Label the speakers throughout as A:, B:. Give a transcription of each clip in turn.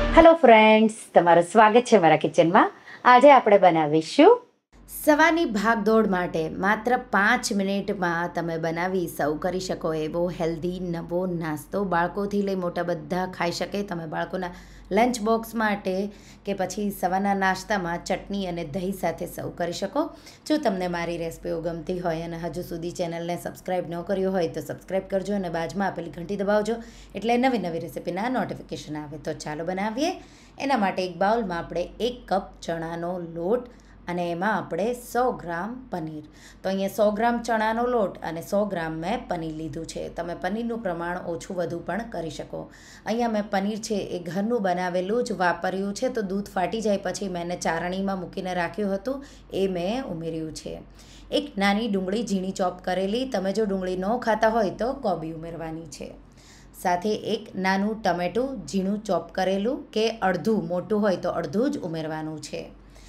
A: Hello friends, તમારું સ્વાગત છે મારા કિચનમાં. આજે આપણે બનાવીશું સવારની ભાગદોડ માટે માત્ર 5 મિનિટમાં તમે બનાવી સર્વ કરી શકો એવો હેલ્ધી નવો નાસ્તો. બાળકોથી લઈ મોટા બધા ખાઈ શકે. તમે બાળકોના લંચ બોક્સ માટે કે પછી સવારના નાસ્તામાં ચટણી અને દહીં સાથે સર્વ કરી શકો. જો તમને મારી રેસિપીઓ ગમતી હોય અને હજુ સુધી ચેનલને સબસ્ક્રાઈબ ન કર્યું હોય તો સબસ્ક્રાઈબ કરજો અને બાજુમાં આપેલી ઘંટી દબાવજો એટલે નવી નવી રેસિપીના નોટિફિકેશન આવે. તો ચાલો બનાવીએ. એના માટે એક બાઉલમાં આપણે 1 કપ ચણાનો લોટ અને એમાં આપણે 100 ગ્રામ પનીર. તો અહીંયા 100 ગ્રામ ચણાનો લોટ અને 100 ગ્રામ મેં પનીર લીધું છે. તમે પનીરનું પ્રમાણ ઓછું વધુ પણ કરી શકો. અહીંયા મેં પનીર છે એ ઘરનું બનાવેલું જ વાપર્યું છે. તો દૂધ ફાટી જાય પછી મેં ચારણીમાં મૂકીને રાખ્યું હતું એ મેં ઉમેર્યું છે. એક નાની ડુંગળી ઝીણી ચોપ કરેલી. તમે જો ડુંગળી ન ખાતા હોય તો કોબી ઉમેરવાની છે. સાથે એક નાનું ટમેટું ઝીણું ચોપ કરેલું કે અડધું મોટું હોય તો અડધું જ ઉમેરવાનું છે.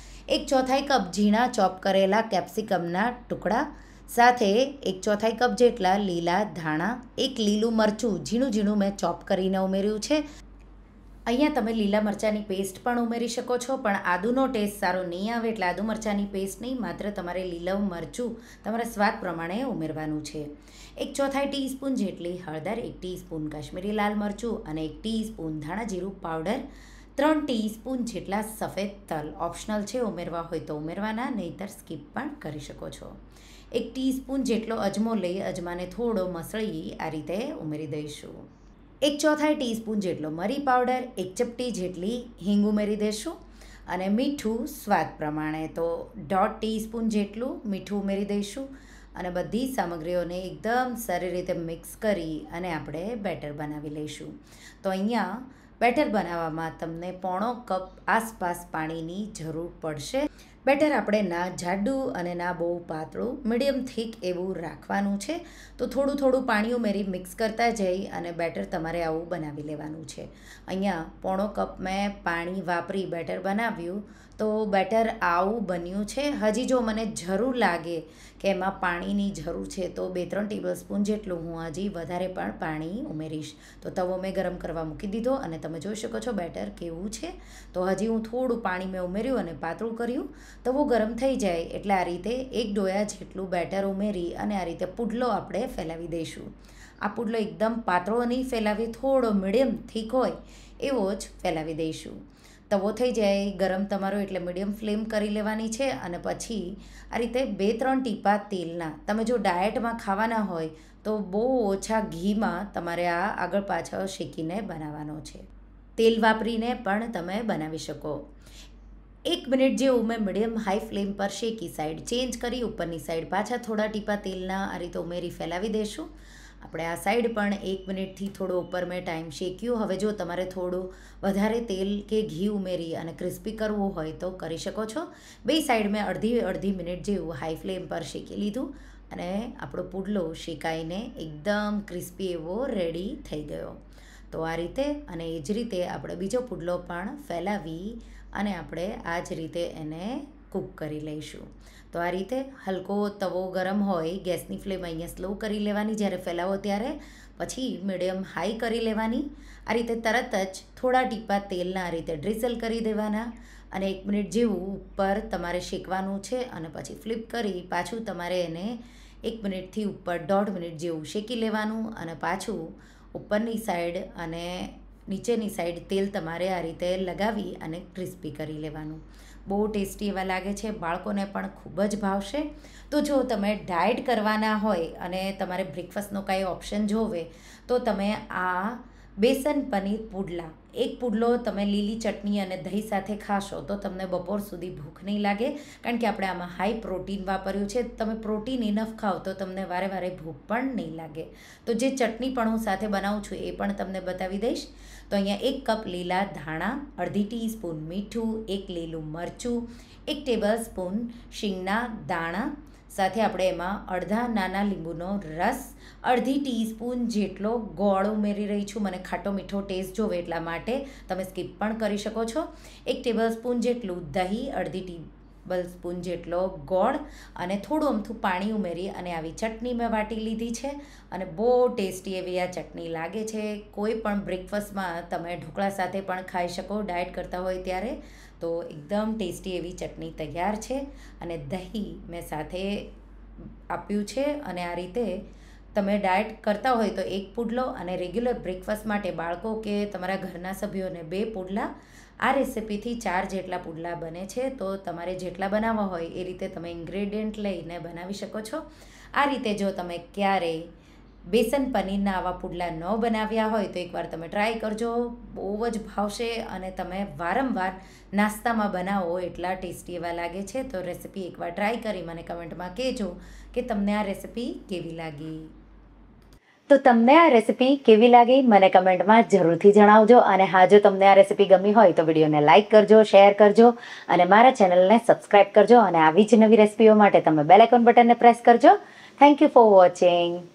A: 1/4 કપ ઝીણા ચોપ કરેલા કેપ્સિકમના ટુકડા, સાથે 1/4 કપ જેટલા લીલા ધાણા, એક લીલું મરચું ઝીણું ઝીણું મેં ચોપ કરીને ઉમેર્યું છે. અહીંયા તમે લીલા મરચાંની પેસ્ટ પણ ઉમેરી શકો છો, પણ આદુનો ટેસ્ટ સારો નહીં આવે એટલે આદુ મરચાંની પેસ્ટ નહીં, માત્ર તમારે લીલું મરચું તમારા સ્વાદ પ્રમાણે ઉમેરવાનું છે. 1/4 ટીસ્પૂન જેટલી હળદર, 1 ટીસ્પૂન કાશ્મીરી લાલ મરચું અને 1 ટીસ્પૂન ધાણા જીરું પાવડર, 3 ટીસ્પૂન જેટલા સફેદ તલ. ઓપ્શનલ છે, ઉમેરવા હોય તો ઉમેરવાના, નહીંતર સ્કીપ પણ કરી શકો છો. 1 ટીસ્પૂન જેટલો અજમો લઈ અજમાને થોડો મસળી આ રીતે ઉમેરી દઈશું. 1/4 ટીસ્પૂન જેટલો મરી પાવડર, 1 ચપટી જેટલી હિંગ ઉમેરી દઈશું અને મીઠું સ્વાદ પ્રમાણે તો 1/2 ટીસ્પૂન જેટલું મીઠું ઉમેરી દઈશું અને બધી સામગ્રીઓને એકદમ સારી રીતે મિક્સ કરી અને આપણે બેટર બનાવી લઈશું. તો અહીંયા બેટર બનાવવામાં તમને 1/4 કપ આસપાસ પાણીની જરૂર પડશે. બેટર આપણે ના જાડું અને ના બહુ પાતળું, મીડિયમ થીક એવું રાખવાનું છે. તો થોડું થોડું પાણી ઉમેરી મિક્સ કરતા જઈ અને બેટર તમારે આવું બનાવી લેવાનું છે. અહીંયા 1/4 કપ મેં પાણી વાપરી બેટર બનાવ્યું તો બેટર આવું બન્યું છે. હજી જો મને જરૂર લાગે કે એમાં પાણીની જરૂર છે તો 2-3 ટેબલસ્પૂન જેટલું હું હજી વધારે પણ પાણી ઉમેરીશ. તો તવો મેં ગરમ કરવા મૂકી દીધો અને તમે જોઈ શકો છો બેટર કેવું છે. તો હજી હું થોડું પાણી મેં ઉમેર્યું અને પાતળું કર્યું. તવો ગરમ થઈ જાય એટલે આ રીતે 1 ડોયા જેટલું બેટર ઉમેરી અને આ રીતે પુડલો આપણે ફેલાવી દઈશું. આ પુડલો એકદમ પાતળો નહીં ફેલાવી, થોડો મીડિયમ થીક હોય એવો જ ફેલાવી દઈશું. તવો થઈ જાય ગરમ તમારો એટલે મીડિયમ ફ્લેમ કરી લેવાની છે અને પછી આ રીતે 2-3 ટીપા તેલના, તમે જો ડાયટમાં ખાવાના હોય તો બહુ ઓછા ઘીમાં તમારે આ આગળ પાછળ શેકીને બનાવવાનો છે. તેલ વાપરીને પણ તમે બનાવી શકો. 1 મિનિટ જેવું મેં મીડિયમ હાઈ ફ્લેમ પર શેકી સાઈડ ચેન્જ કરી ઉપરની સાઈડ પાછા થોડા ટીપા તેલના આ રીતે ઉમેરી ફેલાવી દઈશું. આપણે આ સાઈડ પણ 1 મિનિટથી થોડો ઉપર મેં ટાઈમ શેક્યું. હવે જો તમારે થોડું વધારે તેલ કે ઘી ઉમેરી અને ક્રિસ્પી કરવું હોય તો કરી શકો છો. બે સાઈડ મેં અડધી મિનિટ જેવું હાઈ ફ્લેમ પર શેકી લીધું અને આપણો પુડલો શેકાઈને એકદમ ક્રિસ્પી એવો રેડી થઈ ગયો. તો આ રીતે અને એ જ રીતે આપણે બીજો પુડલો પણ ફેલાવી અને આપણે આ જ રીતે એને કૂક કરી લઈશું. તો આ રીતે હલકો તવો ગરમ હોય, ગેસની ફ્લેમ અહીંયા સ્લો કરી લેવાની જ્યારે ફેલાવો ત્યારે, પછી મીડિયમ હાઈ કરી લેવાની. આ રીતે તરત જ થોડા ટીપા તેલના આ રીતે ડ્રીઝલ કરી દેવાના અને 1 મિનિટ જેવું ઉપર તમારે શેકવાનું છે અને પછી ફ્લિપ કરી પાછું તમારે એને 1 મિનિટથી ઉપર 1.5 મિનિટ જેવું શેકી લેવાનું અને પાછું ઉપરની સાઈડ અને નીચેની સાઈડ તેલ તમારે આ રીતે લગાવી અને ક્રિસ્પી કરી લેવાનું. બહુ ટેસ્ટી એવા લાગે છે, બાળકોને પણ ખૂબ જ ભાવશે. તો જો તમે ડાયટ કરવાના હોય અને તમારે બ્રેકફાસ્ટનો કાંઈ ઓપ્શન જોવે તો તમે આ બેસન પનીર પુડલા, એક પુડલો તમે લીલી ચટણી અને દહીં સાથે ખાશો તો તમને બપોર સુધી ભૂખ નહીં લાગે, કારણ કે આપણે આમાં હાઈ પ્રોટીન વાપર્યું છે. તમે પ્રોટીન ઇનફ ખાઓ તો તમને વારે વારે ભૂખ પણ નહીં લાગે. તો જે ચટણી પણ હું સાથે બનાવું છું એ પણ તમને બતાવી દઈશ. તો અહીંયા 1 કપ લીલા ધાણા, અડધી ટીસ્પૂન મીઠું, 1 લીલું મરચું, 1 ટેબલસ્પૂન શીંગના દાણા, સાથે આપણે એમાં અડધા નાના લીંબુનો રસ, અડધી ટીસ્પૂન જેટલો ગોળ ઉમેરી રહી છું. મને ખાટો મીઠો ટેસ્ટ જોવે એટલા માટે, તમે સ્કીપ પણ કરી શકો છો. 1 ટેબલસ્પૂન જેટલું દહીં, અડધી સ્પૂન જેટલો ગોળ અને થોડું અમથું પાણી ઉમેરી અને આવી ચટણી મેં વાટી લીધી છે અને બહુ ટેસ્ટી એવી આ ચટણી લાગે છે. કોઈ પણ બ્રેકફાસ્ટમાં તમે ઢોકળા સાથે પણ ખાઈ શકો ડાયટ કરતા હોય ત્યારે. તો એકદમ ટેસ્ટી એવી ચટણી તૈયાર છે અને દહીં મેં સાથે આપ્યું છે. અને આ રીતે તમે ડાયટ કરતા હોય તો 1 પુડલો અને રેગ્યુલર બ્રેકફાસ્ટ માટે બાળકો કે તમારા ઘરના સભ્યોને 2 પુડલા. આ રેસિપીથી 4 જેટલા પુડલા બને છે. તો તમારે જેટલા બનાવવા હોય એ રીતે તમે ઇન્ગ્રેડિયન્ટ લઈને બનાવી શકો છો. આ રીતે જો તમે ક્યારેય બેસન પનીરના આવા પુડલા ન બનાવ્યા હોય તો એકવાર તમે ટ્રાય કરજો. બહુ જ ભાવશે અને તમે વારંવાર નાસ્તામાં બનાવો એટલા ટેસ્ટી એવા લાગે છે. તો રેસિપી એકવાર ટ્રાય કરી મને કમેન્ટમાં કહેજો કે તમને આ રેસિપી કેવી લાગી. તો તમને આ રેસિપી કેવી લાગી મને કમેન્ટમાં જરૂરથી જણાવજો. અને હા, જો તમને આ રેસિપી ગમી હોય તો વિડીયોને લાઇક કરજો, શેર કરજો અને મારા ચેનલને સબસ્ક્રાઈબ કરજો. અને આવી જ નવી રેસિપીઓ માટે તમે બેલ આઇકોન બટનને પ્રેસ કરજો. Thank you for watching.